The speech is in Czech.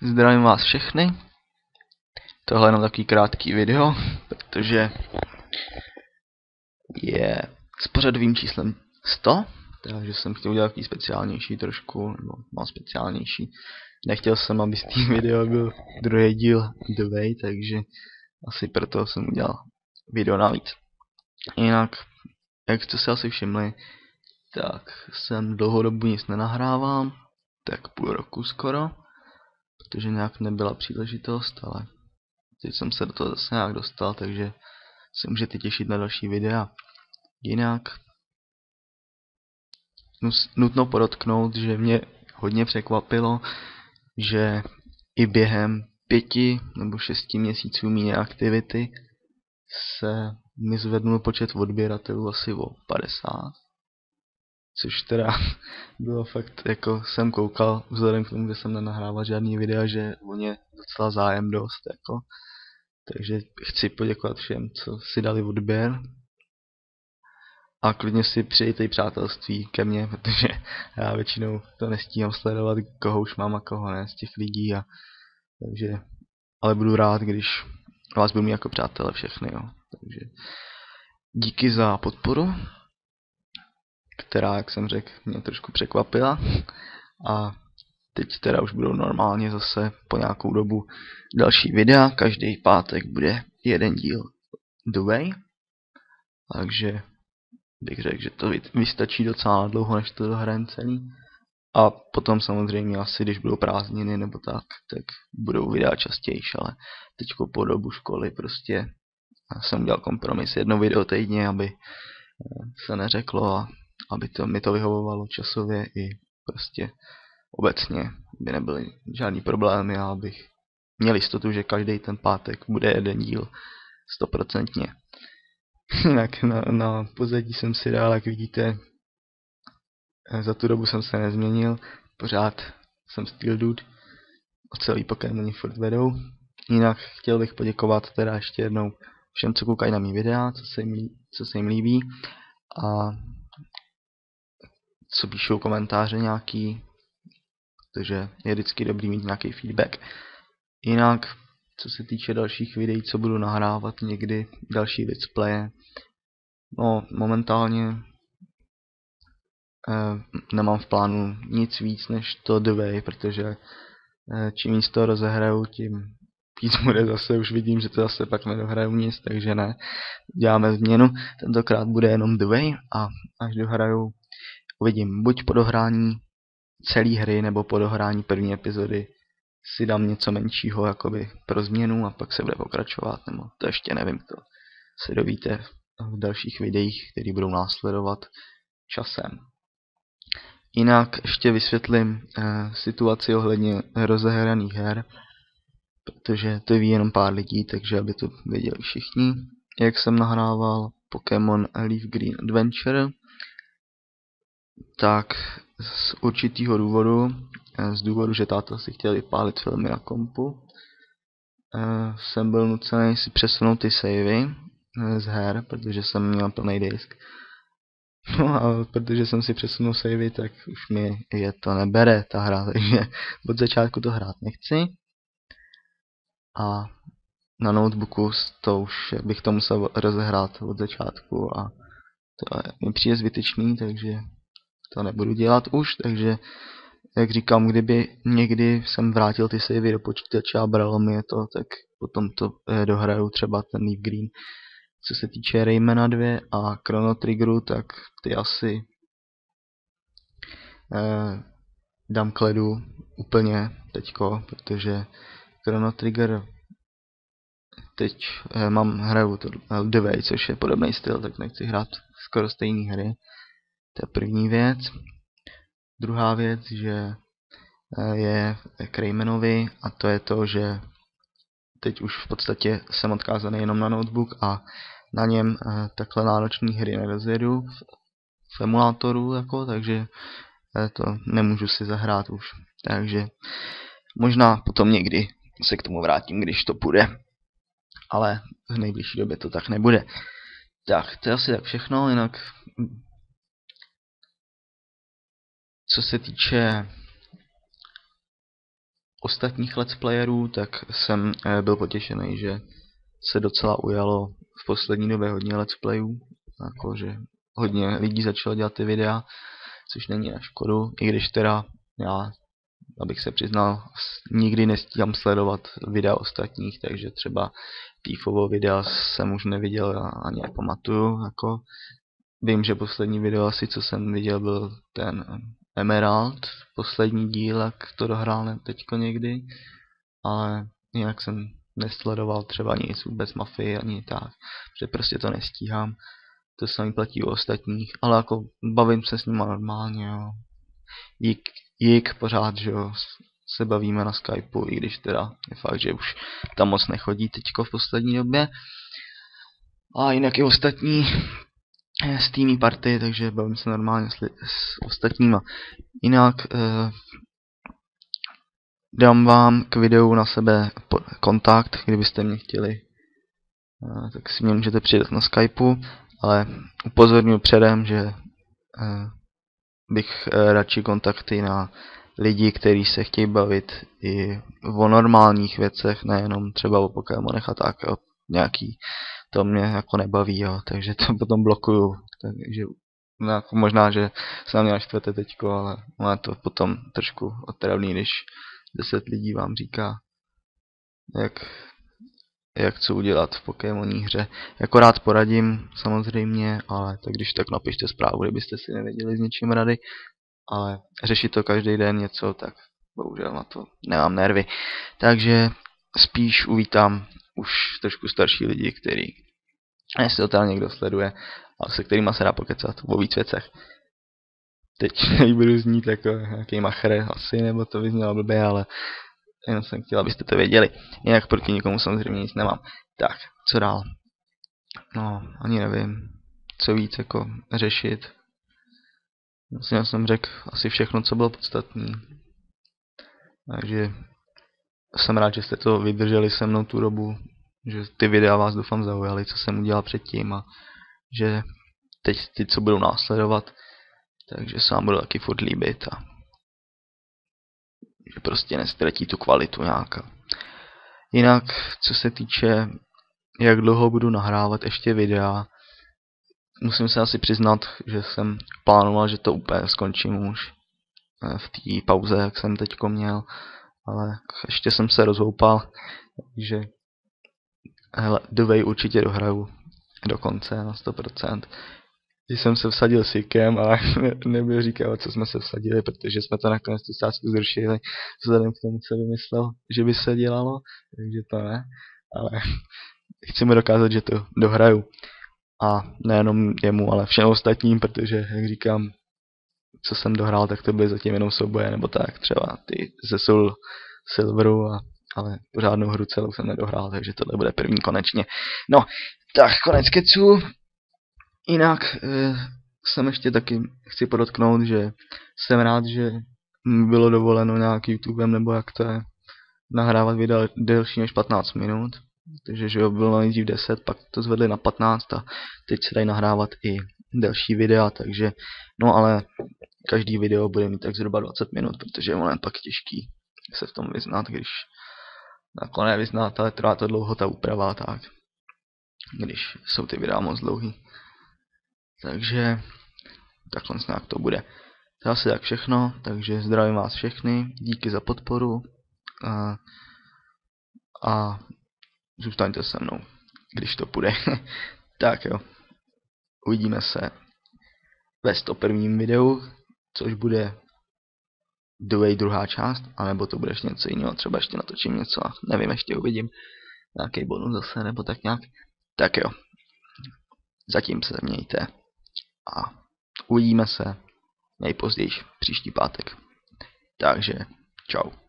Zdravím vás všechny. Tohle je jenom takový krátký video, protože je s pořadovým číslem 100, takže jsem chtěl udělat takový speciálnější trošku, nebo mal speciálnější. Nechtěl jsem, aby z té video byl druhý díl The Way, takže asi proto jsem udělal video navíc. Jinak, jak jste si asi všimli, tak jsem dlouhou dobu nic nenahrávám, tak půl roku skoro, protože nějak nebyla příležitost, ale teď jsem se do toho zase nějak dostal, takže se můžete těšit na další videa. Jinak nutno podotknout, že mě hodně překvapilo, že i během 5 nebo 6 měsíců mé aktivity se mi zvednul počet odběratelů asi o 50. Což teda bylo fakt, jako jsem koukal, vzhledem k tomu, že jsem nenahrával žádný videa, že o ně docela zájem dost, jako. Takže chci poděkovat všem, co si dali odběr. A klidně si přijďte i přátelství ke mně, protože já většinou to nestíhám sledovat, koho už mám a koho ne z těch lidí. Ale budu rád, když vás budu mít jako přátelé všechny. Jo. Takže díky za podporu, která, jak jsem řekl, mě trošku překvapila. A teď teda už budou normálně zase po nějakou dobu další videa. Každý pátek bude jeden díl The Way. Takže bych řekl, že to vystačí docela dlouho, než to dohrajem celý. A potom samozřejmě asi, když budou prázdniny nebo tak budou videa častěji, ale teďko po dobu školy prostě jsem udělal kompromis, jedno video týdně, aby se neřeklo a aby mi to vyhovovalo časově i prostě obecně, by nebyly žádný problémy a abych měl jistotu, že každý ten pátek bude jeden díl 100%. Jinak na pozadí jsem si dal, jak vidíte, za tu dobu jsem se nezměnil, pořád jsem Steel Dude, a celý Pokémoni furt vedou. Jinak chtěl bych poděkovat teda ještě jednou všem, co koukají na mý videa, co se jim líbí a co píšou komentáře nějaký, protože je vždycky dobrý mít nějaký feedback. Jinak, co se týče dalších videí, co budu nahrávat někdy, další let's playe, no momentálně nemám v plánu nic víc než to The Way, protože čím víc to rozehraju, tím víc bude zase, už vidím, že to zase pak nedohraju nic, takže ne, děláme změnu, tentokrát bude jenom The Way a až dohraju, uvidím, buď po dohrání celé hry, nebo po dohrání první epizody si dám něco menšího jakoby pro změnu a pak se bude pokračovat, nebo to ještě nevím, to se dovíte v dalších videích, které budou následovat časem. Jinak ještě vysvětlím situaci ohledně rozehraných her, protože to ví jenom pár lidí, takže aby to věděli všichni. Jak jsem nahrával Pokémon Leaf Green Adventure, tak z určitého důvodu, z důvodu, že táta si chtěl vypálit filmy na kompu, jsem byl nucený si přesunout ty savey z her, protože jsem měl plný disk. No a protože jsem si přesunul savey, tak už mi je to nebere ta hra, takže od začátku to hrát nechci. A na notebooku to už bych to musel rozehrát od začátku a to mi přijde zbytečný, takže to nebudu dělat už, takže jak říkám, kdyby někdy jsem vrátil ty savey do počítače a bralo mi je to, tak potom to dohraju třeba ten Leaf Green. Co se týče Raymana 2 a Chrono Triggeru, tak ty asi dám k ledu úplně teďko, protože Chrono Trigger teď hraju The Way, což je podobný styl, tak nechci hrát skoro stejné hry. To je první věc. Druhá věc, že je k Raymanovi a to je to, že teď už v podstatě jsem odkázaný jenom na notebook a na něm takhle náročné hry nerozjedu v emulátoru, jako, takže to nemůžu si zahrát už. Takže možná potom někdy se k tomu vrátím, když to půjde. Ale v nejbližší době to tak nebude. Tak, to je asi tak všechno, jinak co se týče ostatních let's playerů, tak jsem byl potěšený, že se docela ujalo v poslední době hodně let's playů, jakože hodně lidí začalo dělat ty videa, což není na škodu, i když teda já, abych se přiznal, nikdy nestíhám sledovat videa ostatních, takže třeba Thieffovo videa jsem už neviděl, ani nepamatuju, jako vím, že poslední video asi, co jsem viděl, byl ten Emerald, poslední díl, jak to dohrál teďko někdy, ale jinak jsem nesledoval třeba nic vůbec Mafii ani tak, že prostě to nestíhám. To samý platí u ostatních, ale jako bavím se s nima normálně, jo. Jik pořád, že jo, se bavíme na Skypeu, i když teda je fakt, že už tam moc nechodí teďko v poslední době. A jinak i ostatní z týmí party, takže bavím se normálně s ostatníma. Jinak dám vám k videu na sebe kontakt, kdybyste mě chtěli, tak si mě můžete přidat na Skypeu, ale upozorňuji předem, že bych radši kontakty na lidi, kteří se chtějí bavit i o normálních věcech, nejenom třeba o Pokémonech a tak, jo. Nějaký, to mě jako nebaví, jo, takže to potom blokuju, takže jako možná, že se na mě naštvete teďko, ale je to potom trošku otravný, když 10 lidí vám říká, jak co udělat v Pokémonní hře. Jako rád poradím, samozřejmě, ale tak když tak napište zprávu, kdybyste si nevěděli s něčím rady, ale řešit to každý den něco, tak bohužel na to nemám nervy. Takže spíš uvítám už trošku starší lidi, který, jestli to teda někdo sleduje, a se kterýma se dá pokecat o víc věcech. Teď budu znít jako nějaký machr asi, nebo to vyznělo blbě, ale jenom jsem chtěl, abyste to věděli. Jinak proti nikomu samozřejmě nic nemám. Tak, co dál? No, ani nevím, co víc jako řešit. Vlastně jsem řekl asi všechno, co bylo podstatné. Takže jsem rád, že jste to vydrželi se mnou tu dobu, že ty videa vás doufám zaujaly, co jsem udělal předtím, a že teď ty, co budou následovat, takže se vám budou taky furt líbit a že prostě nestratí tu kvalitu nějaká. Jinak, co se týče, jak dlouho budu nahrávat ještě videa, musím se asi přiznat, že jsem plánoval, že to úplně skončím už v té pauze, jak jsem teďko měl, ale ještě jsem se rozhoupal, takže Dovej určitě dohraju do konce na 100%. Když jsem se vsadil s Jikem, ale nebudu říkat, co jsme se vsadili, protože jsme to nakonec tu sázku zrušili, vzhledem k tomu, co vymyslel, že by se dělalo, takže to ne, ale chci mu dokázat, že to dohraju. A nejenom jemu, ale všem ostatním, protože, jak říkám, co jsem dohrál, tak to byly zatím jenom souboje, nebo tak, třeba ty ze Soul Silveru, ale pořádnou hru celou jsem nedohrál, takže tohle bude první konečně. No, tak konec keců. Jinak jsem ještě taky chci podotknout, že jsem rád, že mi bylo dovoleno nějak YouTubem, nebo jak to je, nahrávat videa delší než 15 minut. Takže že jo, bylo nejdřív 10, pak to zvedli na 15 a teď se dají nahrávat i delší videa, takže no ale každý video bude mít tak zhruba 20 minut, protože ono je pak těžký se v tom vyznat, když nakonec vyznat, ale trvá to dlouho ta úprava, tak když jsou ty videa moc dlouhý. Takže takhle nějak to bude. To asi tak všechno, takže zdravím vás všechny, díky za podporu a zůstaňte se mnou, když to půjde. Tak jo, uvidíme se ve 101. videu, což bude Dovej druhá část, anebo to bude ještě něco jiného, třeba ještě natočím něco, nevím, ještě uvidím, nějaký bonus zase, nebo tak nějak. Tak jo, zatím se mějte a uvidíme se nejpozději příští pátek. Takže čau.